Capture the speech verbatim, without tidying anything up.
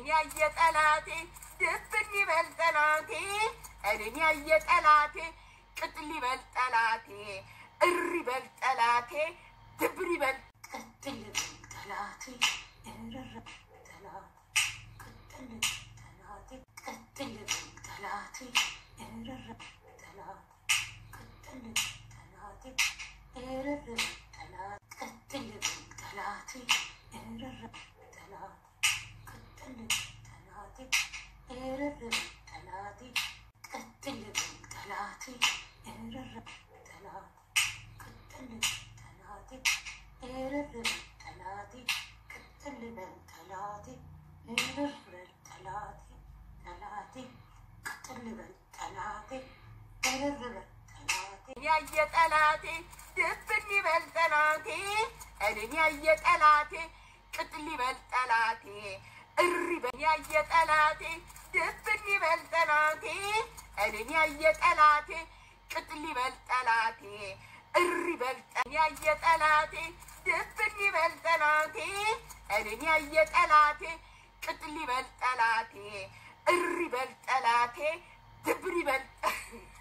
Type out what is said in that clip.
ያየ ጠላቴ ድብን ይበል ጠላቴ እኔን ያየ ጠላቴ ቅጥል ይበል ጠላቴ እሪ በል ጠላቴ ድብር ይበል ቅጥል ይበል ጠላቴ እረረ ጠላቴ ቅጥል ይበል ጠላቴ ቅጥል ይበል ጠላቴ እረረ ጠላቴ ቅጥል ይበል ጠላቴ እረረ ጠላቴ ቅጥል ይበል ጠላቴ እረረ ጠላቴ ቅጥል ይበል ጠላቴ እረረ ጠላቴ ቅጥል ይበል ጠላቴ እረረ ጠላቴ ቅጥል ይበል ጠላቴ እረረ ጠላቴ ቅጥል ይበል ጠላቴ እረረ ጠላቴ ጠላቴ ቅጥል ይበል ጠላቴ እረረ ጠላቴ ያየ ጠላቴ ድብን ይበል ጠላቴ እኔን ያየ ጠላቴ ቅጥል ይበል ጠላቴ እሪ በል ያየ ጠላቴ ድብን ይበል ጠላቴ እኔን ያየ ጠላቴ ቅጥል ይበል ጠላቴ እሪ በል ያየ ጠላቴ ድብን ይበል ጠላቴ እኔን ያየ ጠላቴ ቅጥል ይበል ጠላቴ እሪ በል ጠላቴ ድብር ይበል